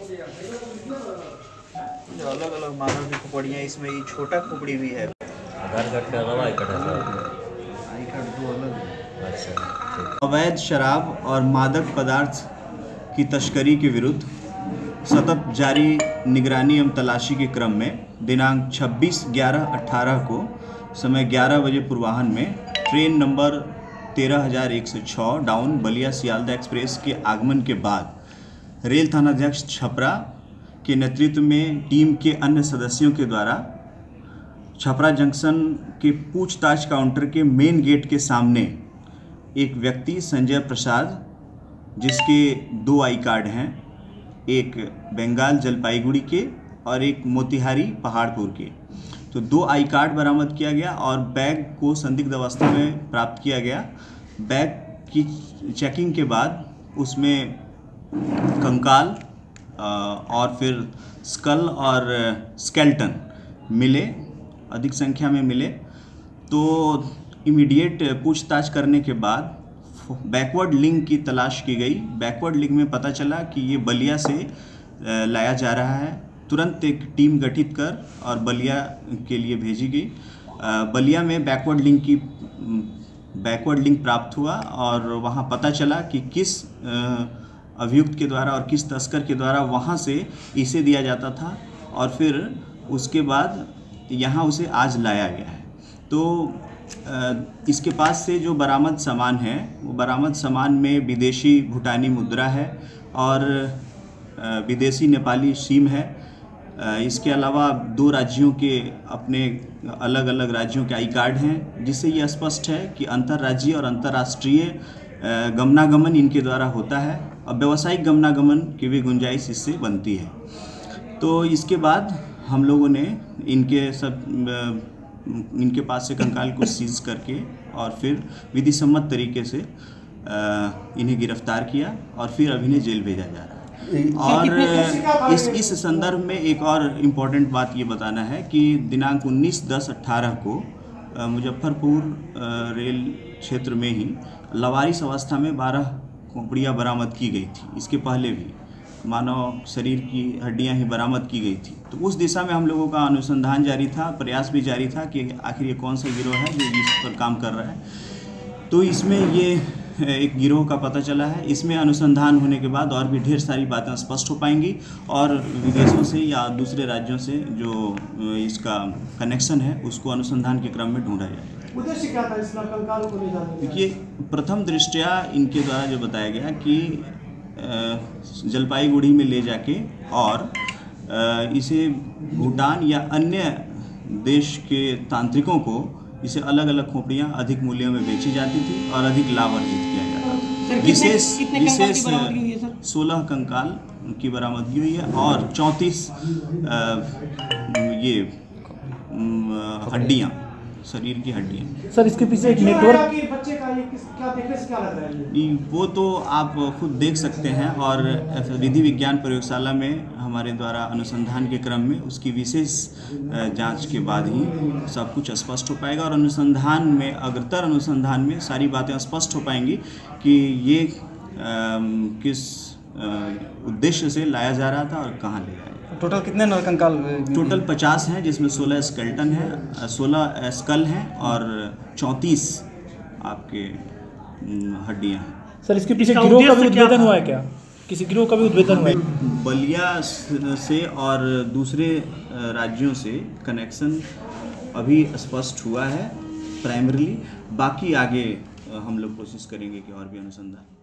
जो अलग अलग मानव की खोपड़ियाँ, इसमें ये छोटा खोपड़ी भी है। आधार कार्ड के अलावा आई कार्ड है सर? आई कार्ड दो अलग है। अच्छा। अवैध शराब और मादक पदार्थ की तस्करी के विरुद्ध सतत जारी निगरानी एवं तलाशी के क्रम में दिनांक 26/11/18 को समय 11 बजे पूर्वाह्न में train number 13,106 down Ballia Sealdah express के आगमन के बाद रेल थानाध्यक्ष छपरा के नेतृत्व में टीम के अन्य सदस्यों के द्वारा छपरा जंक्शन के पूछताछ काउंटर के मेन गेट के सामने एक व्यक्ति संजय प्रसाद, जिसके 2 आई कार्ड हैं, एक बंगाल जलपाईगुड़ी के और एक मोतिहारी पहाड़पुर के, तो 2 आई कार्ड बरामद किया गया और बैग को संदिग्ध अवस्था में प्राप्त किया गया। बैग की चेकिंग के बाद उसमें कंकाल और फिर स्कल और स्केल्टन मिले, अधिक संख्या में मिले। तो इमीडिएट पूछताछ करने के बाद बैकवर्ड लिंक की तलाश की गई। बैकवर्ड लिंक में पता चला कि ये बलिया से लाया जा रहा है। तुरंत एक टीम गठित कर और बलिया के लिए भेजी गई। बलिया में बैकवर्ड लिंक प्राप्त हुआ और वहाँ पता चला कि किस अभियुक्त के द्वारा और किस तस्कर के द्वारा वहाँ से इसे दिया जाता था और फिर उसके बाद यहाँ उसे आज लाया गया है। तो इसके पास से जो बरामद सामान है, वो बरामद सामान में विदेशी भूटानी मुद्रा है और विदेशी नेपाली सिम है। इसके अलावा 2 राज्यों के अपने अलग अलग राज्यों के आई कार्ड हैं, जिससे ये स्पष्ट है कि अंतर्राज्यीय और अंतर्राष्ट्रीय गमनागमन इनके द्वारा होता है और व्यावसायिक गमनागमन की भी गुंजाइश इससे बनती है। तो इसके बाद हम लोगों ने इनके पास से कंकाल को सीज करके और फिर विधि सम्मत तरीके से इन्हें गिरफ्तार किया और फिर अभी इन्हें जेल भेजा जा रहा है। और इस संदर्भ में एक और इम्पॉर्टेंट बात ये बताना है कि दिनांक 19/10/18 को मुजफ्फरपुर रेल क्षेत्र में ही लवारिस अवस्था में 12 खोपड़ियाँ बरामद की गई थी। इसके पहले भी मानव शरीर की हड्डियां ही बरामद की गई थी। तो उस दिशा में हम लोगों का अनुसंधान जारी था, प्रयास भी जारी था कि आखिर ये कौन सा गिरोह है जो इस पर काम कर रहा है। तो इसमें ये एक गिरोह का पता चला है। इसमें अनुसंधान होने के बाद और भी ढेर सारी बातें स्पष्ट हो पाएंगी और विदेशों से या दूसरे राज्यों से जो इसका कनेक्शन है उसको अनुसंधान के क्रम में ढूंढा जाएगा। उद्देश्य क्या था इस कंकालों को ले जाने का? देखिए, प्रथम दृष्टया इनके द्वारा जो बताया गया कि जलपाईगुड़ी में ले जाके और इसे भूटान या अन्य देश के तांत्रिकों को इसे अलग अलग खोपड़ियाँ अधिक मूल्यों में बेची जाती थी और अधिक लाभ अर्जित किया जाता था। विशेष 16 कंकाल की बरामदगी हुई है और 34 ये हड्डियाँ, शरीर की हड्डियाँ। सर, इसके पीछे एक नेटवर्क बच्चे का ये क्या देखने से क्या लग रहा है? वो तो आप खुद देख सकते हैं और विधि विज्ञान प्रयोगशाला में हमारे द्वारा अनुसंधान के क्रम में उसकी विशेष जांच के बाद ही सब कुछ स्पष्ट हो पाएगा और अनुसंधान में, अग्रतर अनुसंधान में सारी बातें स्पष्ट हो पाएंगी कि ये किस उद्देश्य से लाया जा रहा था और कहाँ ले जाया। टोटल कितने कंकाल? टोटल 50 हैं, जिसमें 16 स्केल्टन है, 16 स्कल हैं और 34 आपके हड्डियां हैं। सर, इसके पीछे गिरोह का भी उद्भेदन हुआ है क्या? किसी गिरोह का भी उद्भेदन हुआ है? बलिया से और दूसरे राज्यों से कनेक्शन अभी स्पष्ट हुआ है प्राइमरीली। बाकी आगे हम लोग कोशिश करेंगे कि और भी अनुसंधान